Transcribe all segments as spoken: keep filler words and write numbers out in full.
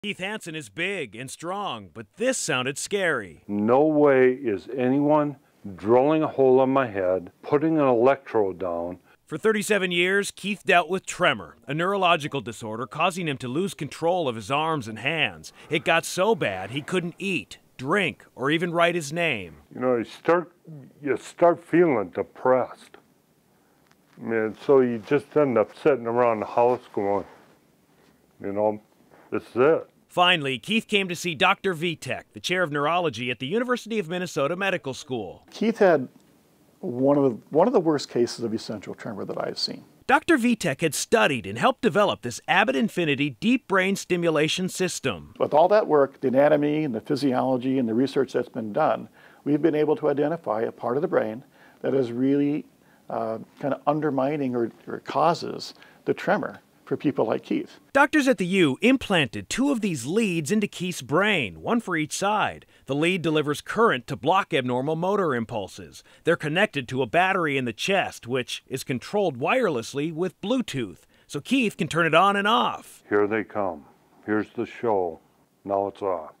Keith Hansen is big and strong, but this sounded scary. No way is anyone drilling a hole in my head, putting an electrode down. For thirty-seven years, Keith dealt with tremor, a neurological disorder causing him to lose control of his arms and hands. It got so bad he couldn't eat, drink, or even write his name. You know, you start, you start feeling depressed. I mean, so you just end up sitting around the house going, you know, this is it. Finally, Keith came to see Doctor Vitek, the chair of neurology at the University of Minnesota Medical School. Keith had one of the, one of the worst cases of essential tremor that I've seen. Doctor Vitek had studied and helped develop this Abbott Infinity deep brain stimulation system. With all that work, the anatomy and the physiology and the research that's been done, we've been able to identify a part of the brain that is really uh, kind of undermining or, or causes the tremor for people like Keith. Doctors at the U implanted two of these leads into Keith's brain, one for each side. The lead delivers current to block abnormal motor impulses. They're connected to a battery in the chest, which is controlled wirelessly with Bluetooth, so Keith can turn it on and off. Here they come. Here's the show. Now it's off.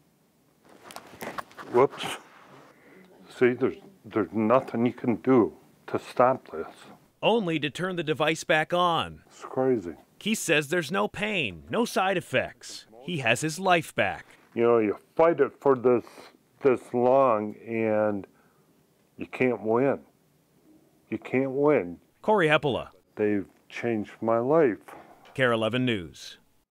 Whoops. See, there's, there's nothing you can do to stop this. Only to turn the device back on. It's crazy. Keith says there's no pain, no side effects. He has his life back. You know, you fight it for this this long and you can't win. You can't win. Corey Heppola, They've changed my life. K A R E eleven News.